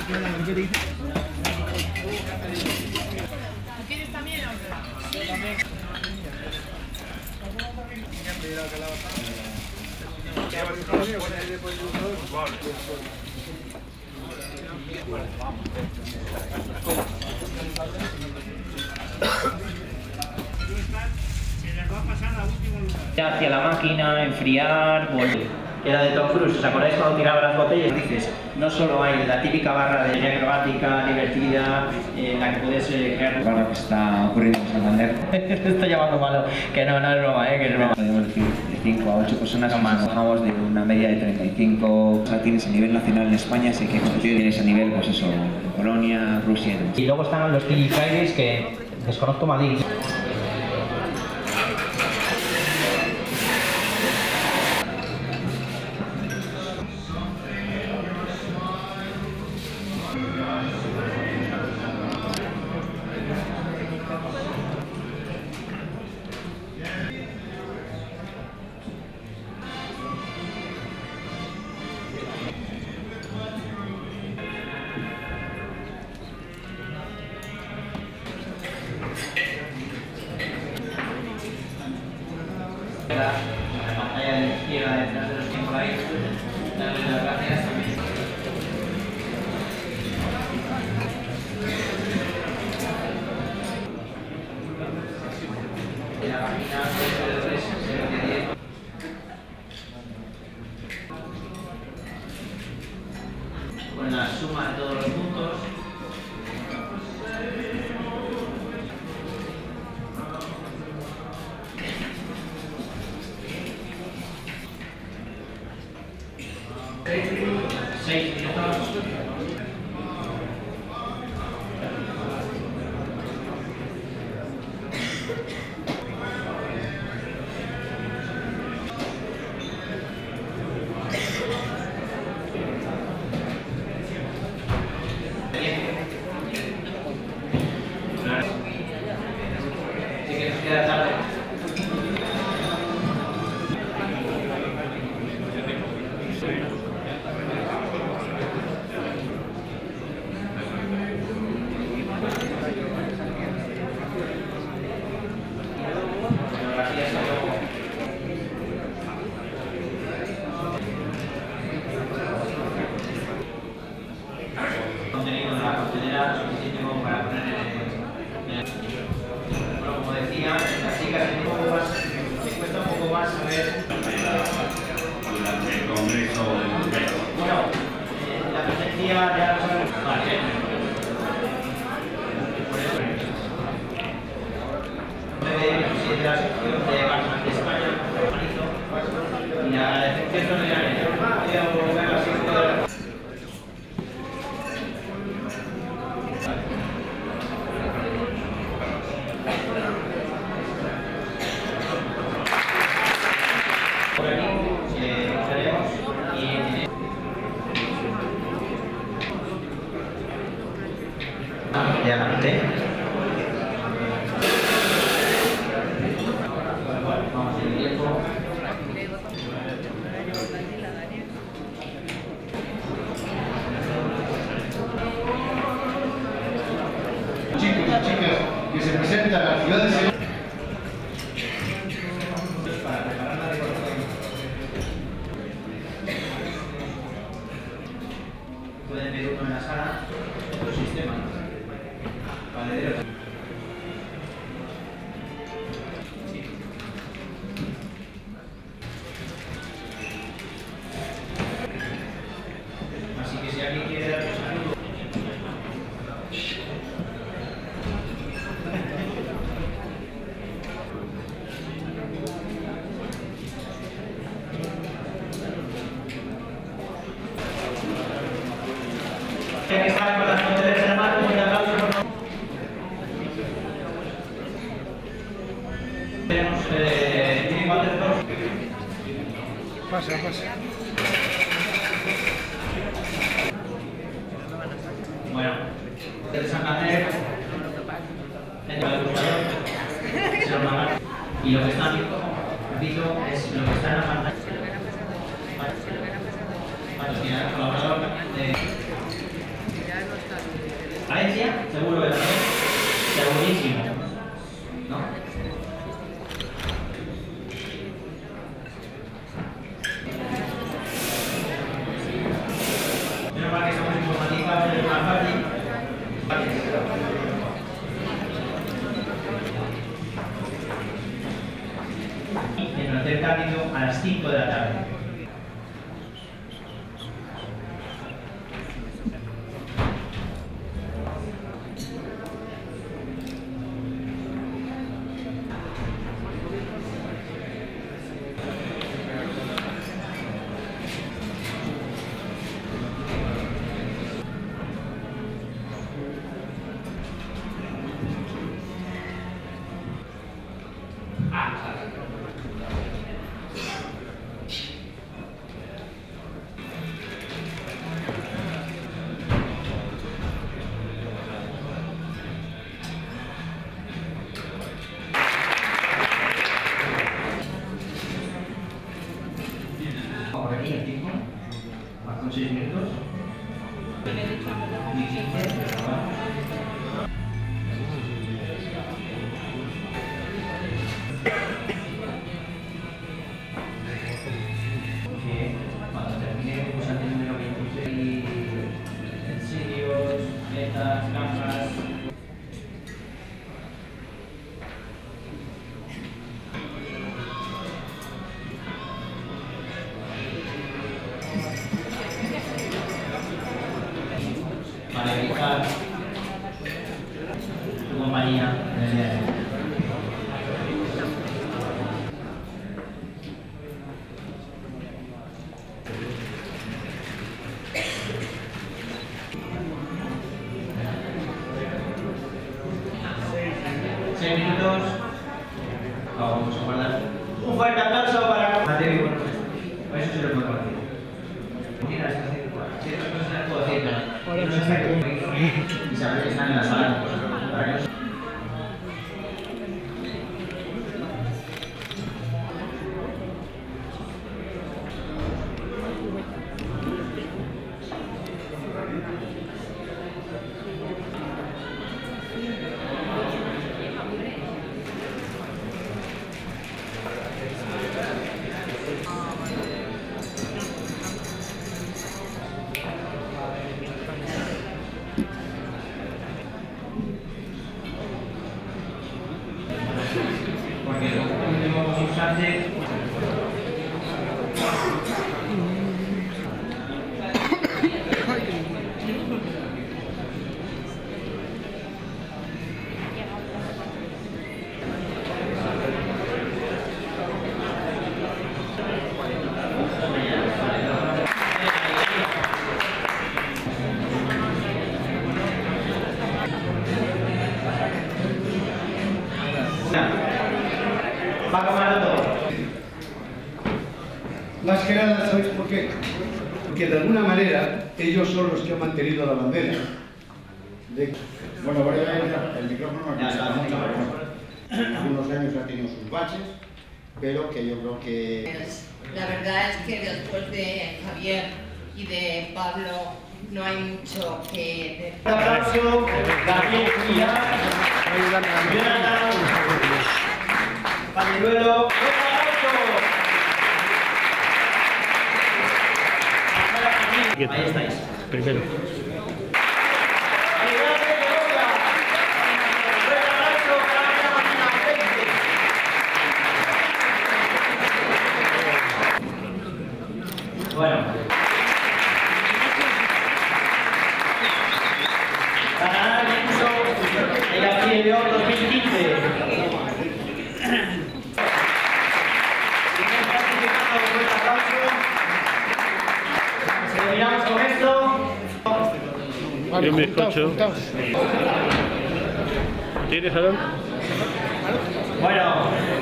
¿Quieres también o no? También. Hacia la máquina, enfriar, volver. Era de Tom Cruise, ¿os acordáis cuando tiraba las botellas? Dices, no solo hay la típica barra de acrobática, divertida, en la que puedes crear... Ahora que está ocurriendo en Santander. Estoy llamando malo, que no es broma, que es broma. Podemos decir de 5 a 8 personas, no más. Bajamos de una media de 35. O sea, tienes a nivel nacional en España, así que competir tienes a nivel, pues eso, Polonia, Rusia. Y luego están los Killy Fridays, que desconozco Madrid. La pantalla de la izquierda detrás de los que por ahí, darle las gracias también. En la página 303-010. Con la suma de todos los puntos. Seis minutos. Sí que nos queda tarde. Contenido de la contenera suficiente como para poner bueno, como decía, las chicas me cuesta un poco más saber durante el congreso del bombero. bueno, la presencia ya lo sabemos. Vale. De la sección de Barça de España, y la decepción de la adelante. Vamos en tiempo. Chicos y chicas que se presentan a la ciudad de Sevilla. Pueden ver uno en la sala, otro sistema. Valederos. Así que si alguien quiere dar un saludo. Que está con las conteneras en la mano, un aplauso por favor. Tenemos Pasa, pasa. bueno, de Santander, dentro del buscador, se lo mandan. Y lo que está repito, es lo que está en la pantalla. Patrocinador, colaborador de... Valencia, seguro que también. Segurísimo. ¿No? Menos mal que somos informatizados es más fácil. En el Hotel Cándido a las 5 de la tarde. Por aquí el tiempo, más con 6 minutos. Cuando termine, pues al número 26, utensilios, metas, cámaras. Para evitar tu compañía en el día de hoy. Seis minutos. Vamos a guardar. Un fuerte aplauso para Mateo y bueno, eso se lo puedo compartir. Mira, ciertas cosas las puedo decir, pero no sé qué. Y saber que están en la sala. Para que no se... Porque el último concursante Paco Maroto. Más que nada, ¿sabéis por qué? Porque de alguna manera ellos son los que han mantenido la bandera. Bueno, el micrófono en algunos años ha tenido sus baches, pero que yo creo que... La verdad es que después de Javier y de Pablo no hay mucho que decir. Un aplauso, Gabriel Díaz, Jonathan, Pañuelo, un aplauso. Ahí estáis. Primero. Bueno. Para ganar el curso de García de Oro 2015. Terminamos con esto. Yo me escucho. ¿Tienes, Aaron? Bueno.